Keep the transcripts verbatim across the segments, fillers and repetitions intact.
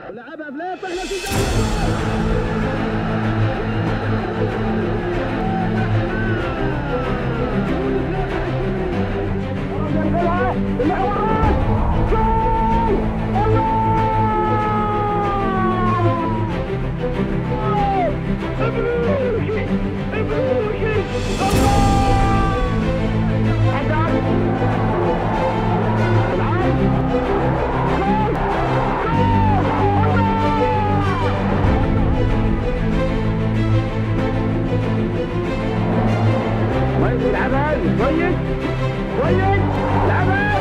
لعبها فليط احنا كويس كويس لعبها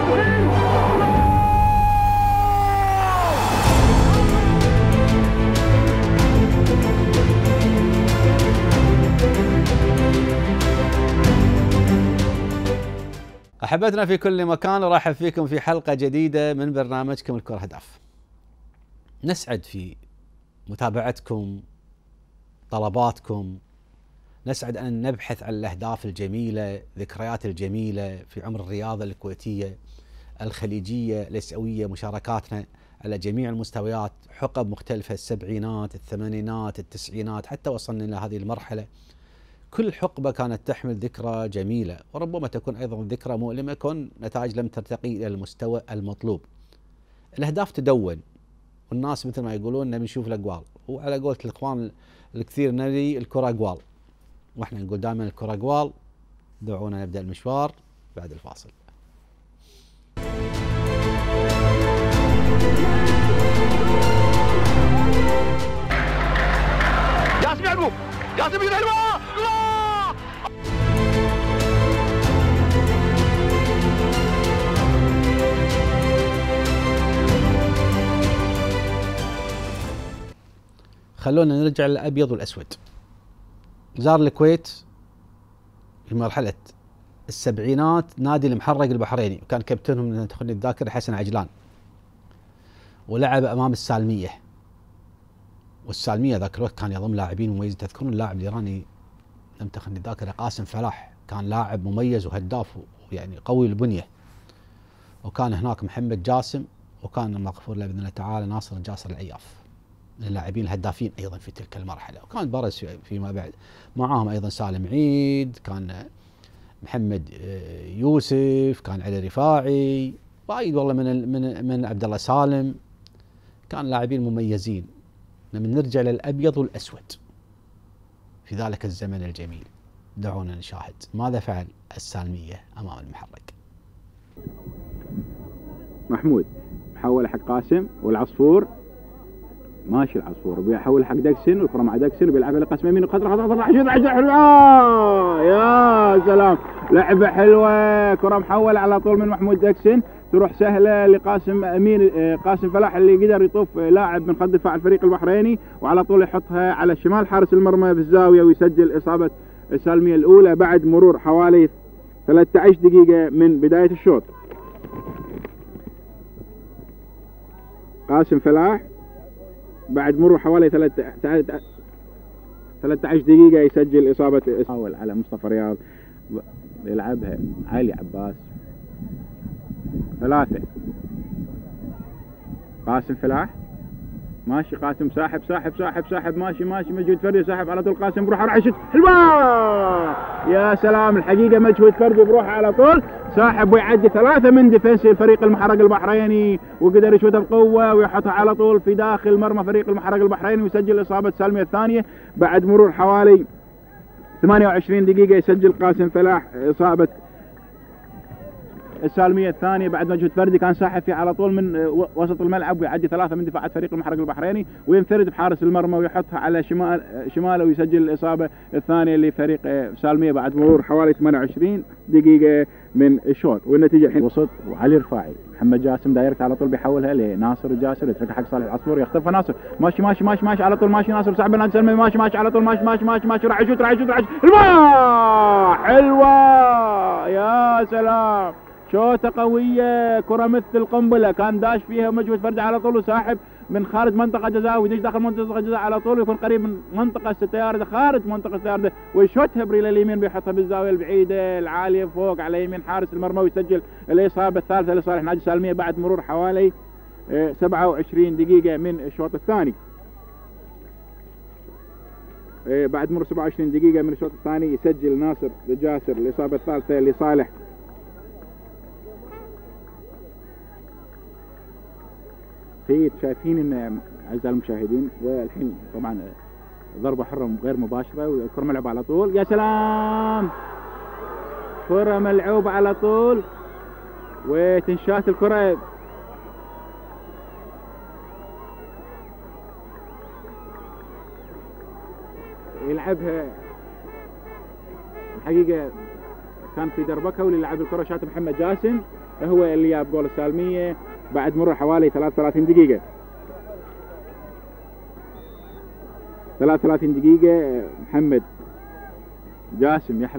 أحبتنا في كل مكان، ارحب فيكم في حلقة جديدة من برنامجكم الكرة هدف. نسعد في متابعتكم، طلباتكم، نسعد أن نبحث عن الأهداف الجميلة، ذكريات الجميلة في عمر الرياضة الكويتية الخليجية الآسيوية، مشاركاتنا على جميع المستويات، حقب مختلفة، السبعينات، الثمانينات، التسعينات، حتى وصلنا إلى هذه المرحلة. كل حقبة كانت تحمل ذكرى جميلة، وربما تكون أيضا ذكرى مؤلمة كون نتائج لم ترتقي إلى المستوى المطلوب. الأهداف تدون، والناس مثل ما يقولون نبي نشوف الأقوال، وعلى قولة الإخوان الكثير نبي الكرة أقوال، واحنا نقول دائما الكرة أقوال. دعونا نبدأ المشوار بعد الفاصل. جاسم يعلمو جاسم يعلمو خلونا نرجع للأبيض والأسود. زار الكويت في مرحلة السبعينات نادي المحرق البحريني، وكان كابتنهم من تخلي الذاكرة حسن عجلان، ولعب أمام السالمية. والسالمية ذاك الوقت كان يضم لاعبين مميزين. تذكرون اللاعب الإيراني لم تخلي الذاكرة قاسم فلاح، كان لاعب مميز وهداف ويعني قوي البنية. وكان هناك محمد جاسم، وكان مغفور له بإذن الله تعالى ناصر الجاسر العياف، من اللاعبين الهدافين ايضا في تلك المرحله. وكان برز فيما بعد معاهم ايضا سالم عيد، كان محمد يوسف، كان علي رفاعي، وايد والله من من من عبد الله سالم. كان لاعبين مميزين. لما نرجع للابيض والاسود في ذلك الزمن الجميل، دعونا نشاهد ماذا فعل السالميه امام المحرق. محمود محول حق قاسم، والعصفور ماشي، العصفور بيحول حق دكسن، والكره مع دكسن وبيلعبها لقسم يمين وخطر خطر خطر عجيب عجيب حلوه. يا سلام، لعبه حلوه، كره محوله على طول من محمود دكسن، تروح سهله لقاسم امين قاسم فلاح اللي قدر يطوف لاعب من خط دفاع الفريق البحريني، وعلى طول يحطها على شمال حارس المرمى في الزاويه، ويسجل اصابه السالميه الاولى بعد مرور حوالي ثلاثة عشر دقيقه من بدايه الشوط. قاسم فلاح بعد مرور حوالي ثلاثة عشر دقيقة يسجل إصابة حاول على مصطفى رياض، يلعبها علي عباس. ثلاثة قاسم فلاح ماشي، قاسم ساحب ساحب ساحب ساحب ماشي ماشي مجهود فردي، ساحب على طول قاسم بروح راح يشوت حلوة. يا سلام، الحقيقة مجهود فردي بروح على طول، ساحب ويعدي ثلاثة من ديفنس الفريق المحرق البحريني، وقدر يشوتها بقوة ويحطها على طول في داخل مرمى فريق المحرق البحريني، ويسجل إصابة سالمية الثانية بعد مرور حوالي ثمانية وعشرين دقيقة. يسجل قاسم فلاح إصابة السالمية الثانية بعد مجهود فردي كان ساحب فيه على طول من وسط الملعب، ويعدي ثلاثة من دفاعات فريق المحرق البحريني، وينفرد بحارس المرمى ويحطها على شمال شماله، ويسجل الإصابة الثانية لفريق سالمية بعد مرور حوالي ثمانية وعشرين دقيقة من الشوط. والنتيجة الحين وسط، وعلي رفاعي محمد جاسم دايركت على طول بيحولها لناصر الجاسر، يتركها حق صالح العصفور، يخطفها ناصر ماشي ماشي ماشي ماشي على طول ماشي ناصر صعب النادي السالمية ماشي ماشي على طول ماشي ماشي ماشي ماشي راح يشوت راح يشوت راح يشوت حلوة. يا سلام، شوطة قوية، كرة مثل القنبلة، كان داش فيها مجهود فردي على طول، وساحب من خارج منطقة جزاء، ويدش داخل منطقة جزاء على طول، ويكون قريب من منطقة ستة خارج منطقة ستة، ويشوتها بريل اليمين، بيحطها بالزاوية البعيدة العالية فوق على يمين حارس المرمى، ويسجل الإصابة الثالثة لصالح نادي السالمية بعد مرور حوالي سبعة وعشرين دقيقة من الشوط الثاني. بعد مرور سبعة وعشرين دقيقة من الشوط الثاني يسجل ناصر الجاسر الإصابة الثالثة لصالح سيد. شايفين ان اعزائي المشاهدين، والحين طبعا ضربة حرة غير مباشرة والكرة ملعوبة على طول. يا سلام، كرة ملعوبة على طول وتنشات الكرة يلعبها الحقيقة كان في دربكة، واللي لعب الكرة شات محمد جاسم هو اللي جاب جول السالمية بعد مرور حوالي ثلاث وثلاثين دقيقة. ثلاث وثلاثين دقيقة محمد جاسم يحرز.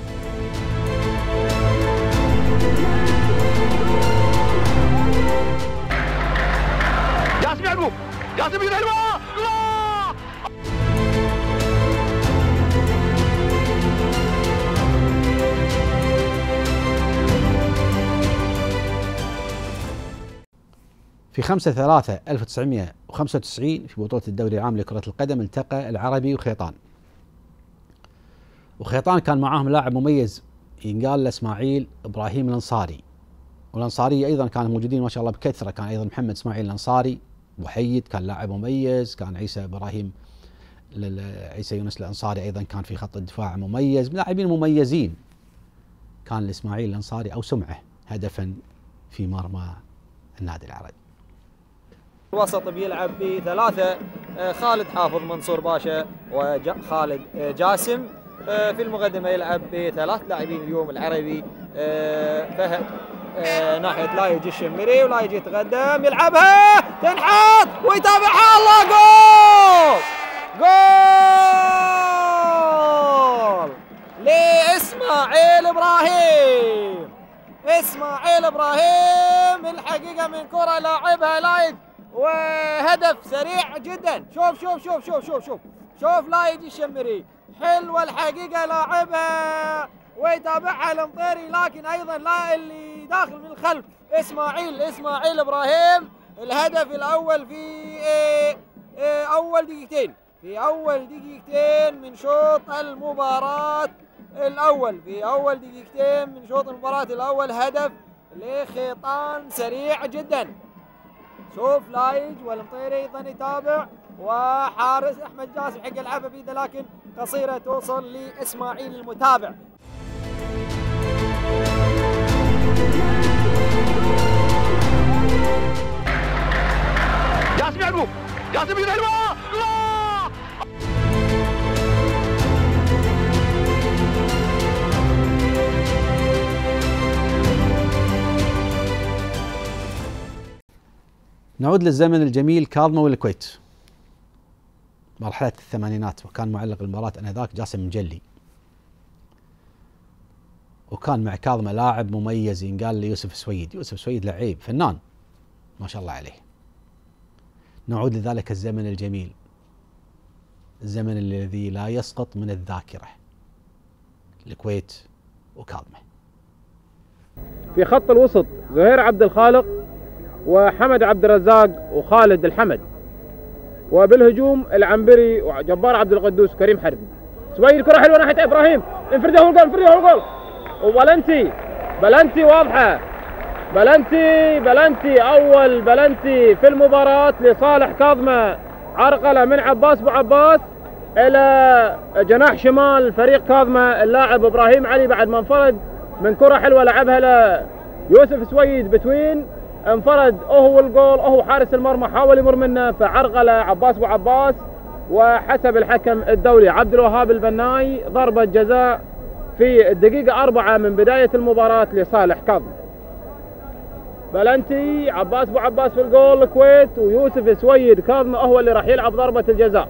جاسم يعقوب، جاسم يدلوا في خمسة ثلاثة ألف وتسعمئة وخمسة وتسعين في بطولة الدوري العام لكرة القدم التقى العربي وخيطان. وخيطان كان معاهم لاعب مميز ينقال له اسماعيل ابراهيم الانصاري، والانصاري ايضا كانوا موجودين ما شاء الله بكثره، كان ايضا محمد اسماعيل الانصاري، وحيد كان لاعب مميز، كان عيسى ابراهيم عيسى يونس الانصاري ايضا كان في خط الدفاع مميز، لاعبين مميزين. كان الاسماعيل الانصاري او سمعه هدفا في مرمى النادي العربي. الوسط بيلعب بثلاثة، خالد حافظ، منصور باشا، وخالد جاسم. في المقدمة يلعب بثلاث لاعبين اليوم العربي، فهد ناحية لا يجي الشمري ولا يجي يتقدم، يلعبها تنحط ويتابعها، الله، جول جول لإسماعيل إبراهيم. إسماعيل إبراهيم الحقيقة من كرة لاعبها لايق وهدف سريع جدا. شوف شوف شوف شوف شوف شوف شوف لا يجي الشمري، حلوة الحقيقة لاعبها ويتابعها المطيري، لكن أيضا لا اللي داخل من الخلف إسماعيل إسماعيل إبراهيم. الهدف الأول في أول دقيقتين في أول دقيقتين من شوط المباراة الأول في أول دقيقتين من شوط المباراة الأول هدف لخيطان سريع جدا. شوف لايج والمطيري ايضا يتابع، وحارس احمد جاسم حق يلعبها بيده لكن قصيره توصل لاسماعيل المتابع. جاسم يعقوب، جاسم يدلوا نعود للزمن الجميل. كاظمة والكويت مرحلة الثمانينات، وكان معلق المباراة انذاك جاسم مجلي، وكان مع كاظمة لاعب مميز ينقال لي يوسف سويد. يوسف سويد لعيب فنان ما شاء الله عليه. نعود لذلك الزمن الجميل، الزمن الذي لا يسقط من الذاكرة، الكويت وكاظمة. في خط الوسط زهير عبد الخالق وحمد عبد الرزاق وخالد الحمد، وبالهجوم العنبري وجبار عبد القدوس وكريم حربي. سويد كرة حلوة ناحية ابراهيم، انفرده الجول انفرده الجول، وبلنتي بلنتي واضحة، بلنتي بلنتي اول بلنتي في المباراة لصالح كاظمة. عرقلة من عباس ابو عباس الى جناح شمال فريق كاظمة اللاعب ابراهيم علي، بعد ما انفرد من كرة حلوة لعبها ليوسف سويد بتوين، انفرد هو الجول، هو حارس المرمى حاول يمر منه فعرقله عباس ابو عباس، وحسب الحكم الدولي عبد الوهاب البناي ضربة جزاء في الدقيقة أربعة من بداية المباراة لصالح كاظمة. بلنتي عباس ابو عباس في الجول الكويت، ويوسف سويد كاظمة هو اللي راح يلعب ضربة الجزاء.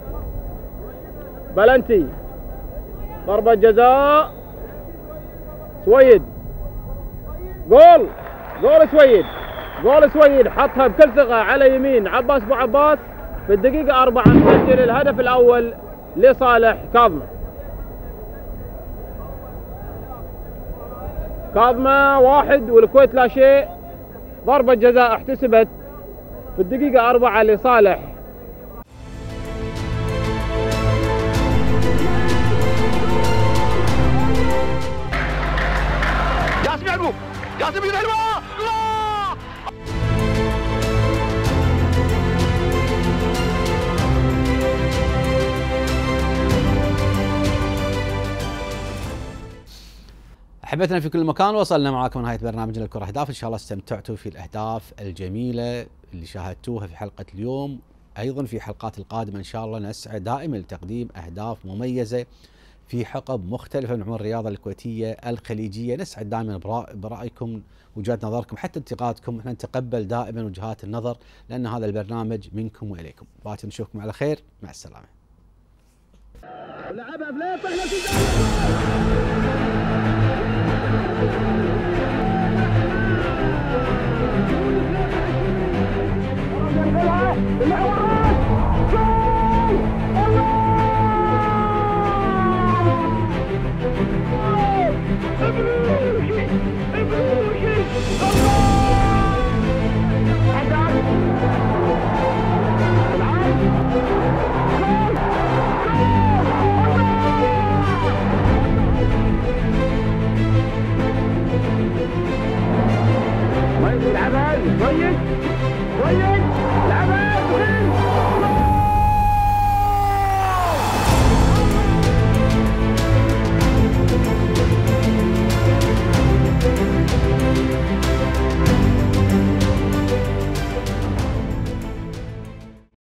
بلنتي ضربة جزاء سويد، جول جول سويد جول سويد، حطها بكل ثقة على يمين عباس ابو عباس في الدقيقة أربعة، مسجل الهدف الأول لصالح كاظمة. كاظمة واحد والكويت لا شيء. ضربة جزاء احتسبت في الدقيقة أربعة لصالح جاسم يعقوب، جاسم يقول حلوة، الله! احبتنا في كل مكان، وصلنا معاكم نهايه برنامجنا الكره اهداف. ان شاء الله استمتعتوا في الاهداف الجميله اللي شاهدتوها في حلقه اليوم. ايضا في حلقات القادمه ان شاء الله نسعى دائما لتقديم اهداف مميزه في حقب مختلفه من عمر الرياضه الكويتيه الخليجيه. نسعد دائما برايكم، وجهات نظركم، حتى انتقادكم. احنا نتقبل دائما وجهات النظر، لان هذا البرنامج منكم واليكم. باكر نشوفكم على خير، مع السلامه. لعبها بليطة هنا